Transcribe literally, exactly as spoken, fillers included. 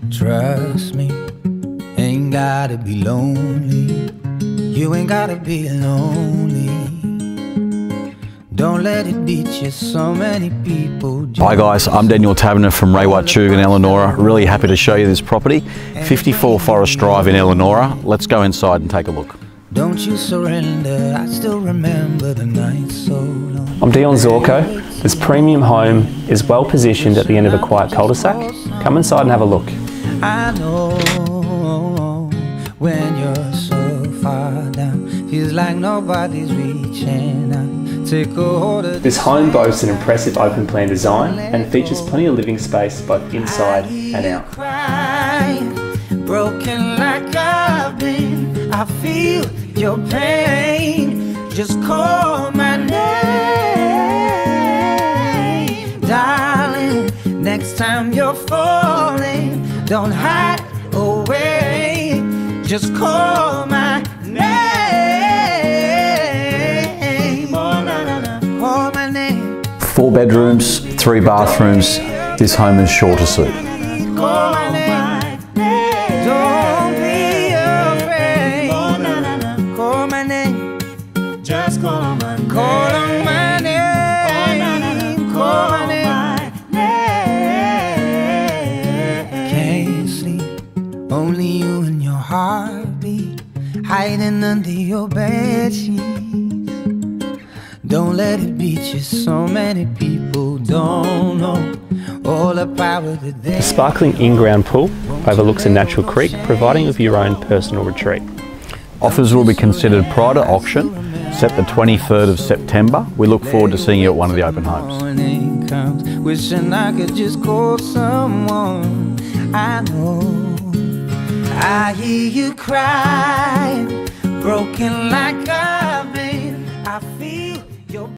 Trust me, ain't gotta be lonely. You ain't gotta be lonely. Don't let it beat you, so many people. Hi guys, I'm Daniel Tavener from Raywatchug in Elanora. Really happy to show you this property, fifty-four Forest Drive in Elanora. Let's go inside and take a look. Don't you surrender, I still remember the night so long. I'm Dion Zorko. This premium home is well positioned at the end of a quiet cul-de-sac. Come inside and have a look. I know when you're so far down, feels like nobody's reaching out. Take a hold of This home boasts an impressive open plan design and features plenty of living space both inside and out. Broken like I've been, I feel your pain. Just call my name, darling. Next time you're falling, don't hide away. Just call my name. Call my name. Four bedrooms, three bathrooms. This home is sure to suit. Call my name. Don't be afraid. Call my name. Just call my name. Call on my name. Call my name. Can't sleep. Only you and your heartbeat hiding under your bed sheets. Don't let it beat you. So many people don't know all the power that they. The sparkling in-ground pool overlooks a natural creek, providing you with your own personal retreat. Offers will be considered prior to auction, set the twenty-third of September. We look forward to seeing you at one of the open homes. Morning comes, wishing I could just call someone I know. I hear you crying, broken like I